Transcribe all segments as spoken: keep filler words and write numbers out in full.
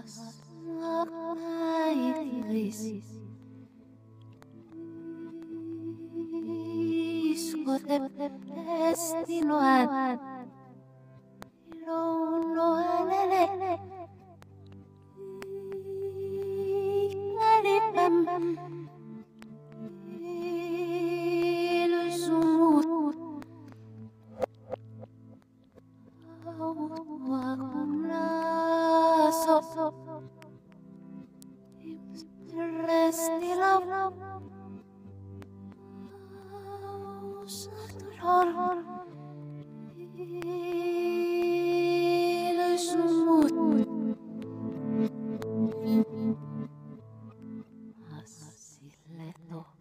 naitlis. Iskote pestinoan, ilounoanele. Ikaripam, ilusumut. Autuakum naso, imstrestilau. Saturor, ilusumut. Asileto,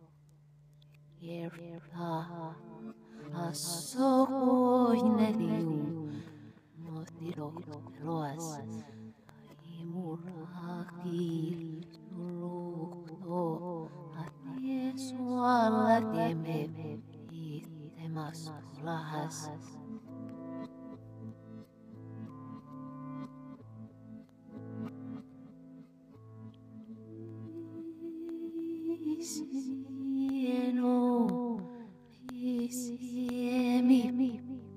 yerta, asokoinediu. Motiro roas, imuraki lukto, atiesu alla teme, itemas lahas. Isieno, isiemi.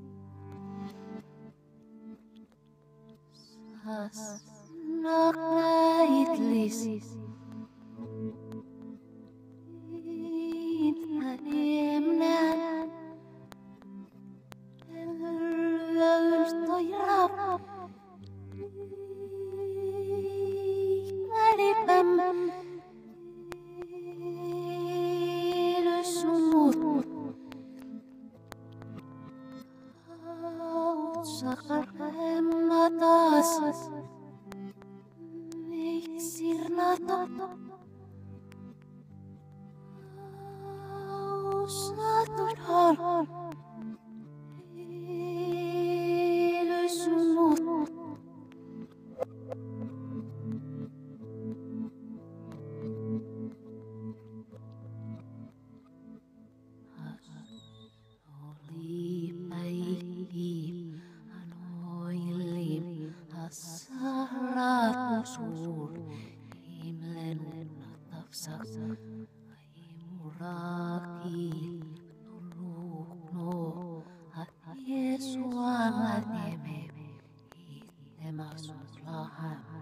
Sas naitlis. Intanemnän. Löystoirap. Ikaripam. Ilusumut. Sakarem matas. Sirnato. Saturor. Ilusumut. Olipäihip, anoilim, asaratusur, himlen natafsak, imuraki, nurukno, at Jeesualla teme, itemas lahan.